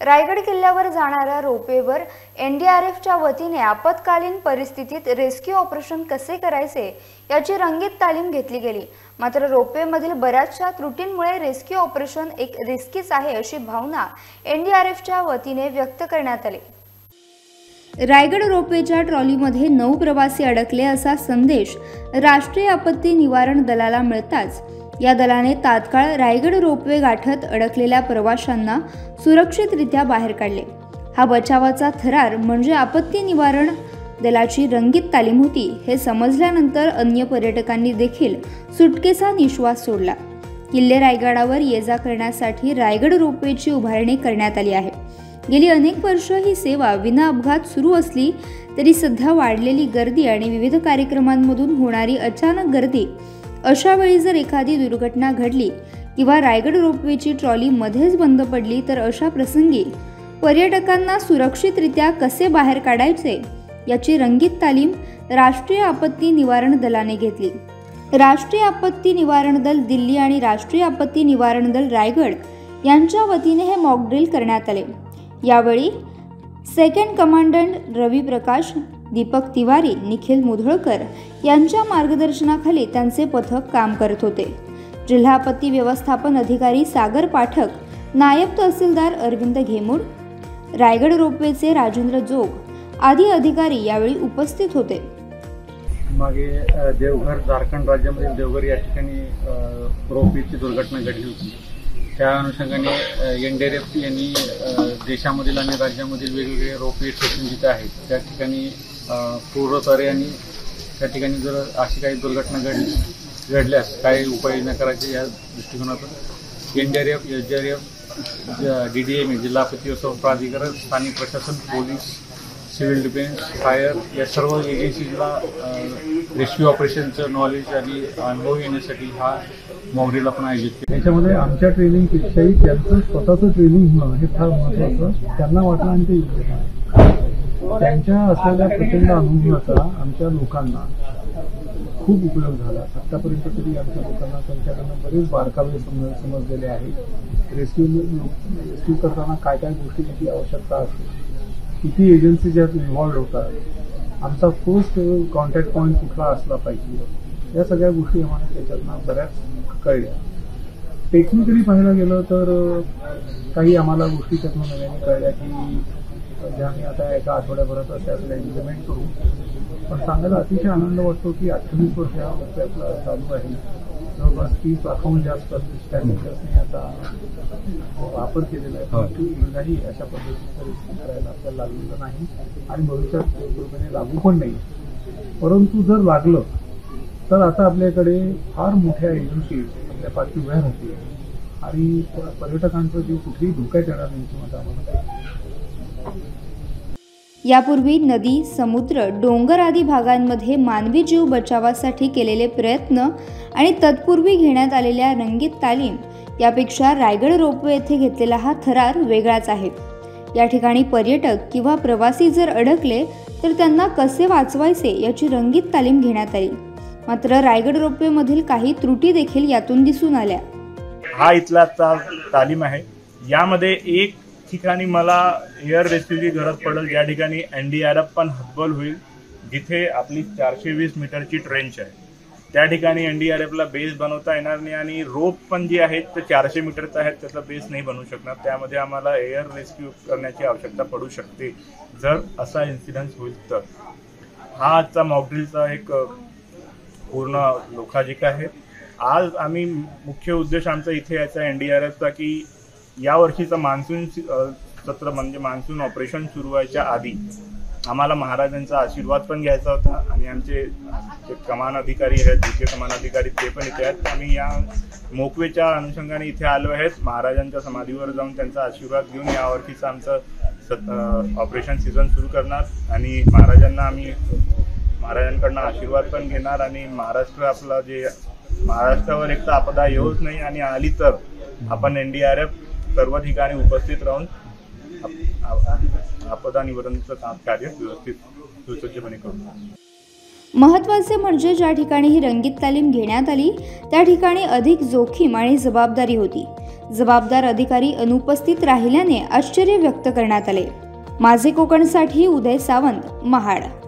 रायगड किल्ल्यावर जाणाऱ्या रोपवेवर एनडीआरएफच्या वतीने आपत्कालीन परिस्थितीत रेस्क्यू ऑपरेशन कसे करायचे याची रंगीत तालीम घेतली गेली। मात्र रोपवेमधील बऱ्याचशा त्रुटींमुळे रेस्क्यू ऑपरेशन एक रिस्कीच आहे अशी भावना एनडीआरएफच्या वतीने व्यक्त करण्यात आली। रायगड रोपवेच्या ट्रॉलीमध्ये 9 प्रवासी अडकले असा संदेश राष्ट्रीय आपत्ती निवारण दलाला मिळताच या दलाने तात्काळ रायगड रोपवे गाठत अडकलेल्या प्रवाशांना सुरक्षितरित्या बाहेर काढले। हा बचावाचा थरार म्हणजे आपत्ती निवारण दलाची रंगीत तालीम होती हे समजल्यानंतर अन्य पर्यटकांनी देखील सुटकेचा निश्वास सोडला। किल्ले रायगडावर ये-जा करण्यासाठी रायगड रोपवेची उभारणी करण्यात आली आहे। गेली अनेक वर्ष ही सेवा विना अपघात सुरू असली तरी सध्या वाढलेली गर्दी आणि विविध कार्यक्रमांमधून होणारी अचानक गर्दी, अशा वेळी जर एखादी दुर्घटना घडली किंवा रायगड रोपवेची ट्रॉली मध्येच बंद पडली तर अशा प्रसंगी पर्यटकांना सुरक्षितरित्या कसे बाहेर काढायचे याची रंगीत तालीम राष्ट्रीय आपत्ती निवारण दलाने घेतली। राष्ट्रीय आपत्ती निवारण दल दिल्ली आणि राष्ट्रीय आपत्ती निवारण दल रायगड यांच्या वतीने हे मॉक ड्रिल करण्यात आले। यावेळी सेकंड कमांडंट रवी प्रकाश, दीपक तिवारी, निखिल मुधळकर यांच्या मार्गदर्शनाखाली त्यांचे पथक काम करत होते। जिल्हा आपत्ती व्यवस्थापन अधिकारी सागर पाठक, नायब तहसीलदार अरविंद घेमूड, रायगड रोपवेचे राजेंद्र जोग आदी अधिकारी यावेळी उपस्थित होते। मागे देवघर, झारखंड राज्यामधील देवघर या ठिकाणी रोपवेची दुर्घटना घडली होती। त्या अनुषंगाने एनडीआरएफ यांनी देशामधील आणि राज्यामधील वेगवेगळे रोपवे स्टेशन जिथे आहेत त्या ठिकाणी पूर्वतयारी आणि त्या ठिकाणी जर अशी काही दुर्घटना घडल्यास काय उपाययोजना करायची या दृष्टिकोनातून एनडीआरएफ, एसडीआरएफ, डीडीएम जिल्हा आपत्ती व्यवस्थापन प्राधिकरण, स्थानिक प्रशासन, पोलीस, सिव्हिल डिफेन्स, फायर या सर्व एजन्सीजला रेस्क्यू ऑपरेशनचं नॉलेज आणि अनुभव येण्यासाठी हा मॉक ड्रिल आपण आयोजित केला। त्याच्यामध्ये आमच्या ट्रेनिंगपेक्षाही त्यांचं स्वतःचं ट्रेनिंग होणं हे फार महत्त्वाचं त्यांना वाटलं आणि ते त्यांच्या असलेल्या प्रचंड अनुभवाचा आमच्या लोकांना खूप उपयोग झाला। आत्तापर्यंत तरी आमच्या लोकांना त्यांच्याकडनं बरेच बारकावे समजलेले आहेत। रेस्क्यू करताना काय काय गोष्टींची आवश्यकता असते, किती एजन्सी ज्यात इन्व्हॉल्व्ड होतात, आमचा फर्स्ट कॉन्टॅक्ट पॉईंट कुठला असला पाहिजे, या सगळ्या गोष्टी आम्हाला त्याच्यातनं बऱ्याच कळल्या। टेक्निकली पाहायला गेलं तर काही आम्हाला गोष्टी त्यातून नव्याने कळल्या की ज्या आम्ही आता एका आठवड्याभरात त्यातल्या इम्प्लिमेंट करू। पण सांगायला अतिशय आनंद वाटतो की 28 वर्ष हा वर्ष आपला चालू आहे। जवळपास 30 लाखाहून जास्त स्टॅटिस्टर्सने आता वापर केलेला आहे, परंतु एकदाही अशा पद्धतीचं रेस्क्यू करायला आपल्याला लागलेलं नाही आणि भविष्यात पूर्णपणे लागू पण नाही। परंतु जर लागलं तर आता आपल्याकडे फार मोठ्या एजन्सी आपल्या पाठी उभ्या राहतील आणि पर्यटकांचा जीव कुठेही धोक्यात येणार नाही किंवा आम्हाला। यापूर्वी नदी, समुद्र, डोंगर आदी भागांमध्ये मानवी जीव बचावासाठी केलेले प्रयत्न आणि तत्पूर्वी घेण्यात आलेल्या रंगीत तालीम यापेक्षा रायगड रोपवे येथे घेतलेला हा थरार वेगळाच आहे। या ठिकाणी पर्यटक किंवा प्रवासी जर अडकले तर त्यांना कसे वाचवायचे याची रंगीत तालीम घेण्यात आली। मात्र रायगड रोपवेमधील काही त्रुटी देखील यातून दिसून आल्या। हा इथला तालीम आहे। यामध्ये एक ठिकाणी मला एअर रेस्क्यूची गरज पडेल, या ठिकाणी एनडीआरएफ पण हतबल होईल, जिथे आपली 420 मीटरची ट्रेंच आहे। त्या ठिकाणी एनडीआरएफला बेस बनवता येणार नाही आणि रोप पण जे आहेत ते 400 मीटरचा आहेत, त्याचा बेस नाही बनवू शकणार। त्यामध्ये आम्हाला एअर रेस्क्यू करण्याची आवश्यकता पडू शकते जर असा इन्सिडेंट होईल तर। हा आजचा मॉक ड्रिलचा एक पूर्ण लोकाजिका आहे। आज आम्ही मुख्य उद्देश आमचा इथे याचा एनडीआरएफचा की या वर्षीचा मान्सून सत्र म्हणजे मान्सून ऑपरेशन सुरू व्हायच्या आधी आम्हाला महाराजांचा आशीर्वाद पण घ्यायचा होता आणि आमचे कमान अधिकारी आहेत, मुख्य कमान अधिकारी ते पण इथे आहेत। आम्ही या मोकवेच्या अनुषंगाने इथे आलो आहेत महाराजांच्या समाधीवर जाऊन त्यांचा आशीर्वाद घेऊन या वर्षीचं आमचं ऑपरेशन सीझन सुरू करणार आणि महाराजांकडनं आशीर्वाद पण घेणार आणि महाराष्ट्र जे महाराष्ट्रावर एक तर आपदा येऊच नाही आणि आली तर आपण एनडीआरएफ सर्व ठिकाणी उपस्थित राहून आपदा निवारणाचं कार्य व्यवस्थित सुसज्जपणे करू। महत्त्वाचे म्हणजे ज्या ठिकाणी ही रंगीत तालीम घेण्यात आली त्या ठिकाणी अधिक जोखीम आणि जबाबदारी होती। जबाबदार अधिकारी अनुपस्थित राहिल्याने आश्चर्य व्यक्त करण्यात आले। माझे कोकणसाठी उदय सावंत, महाड।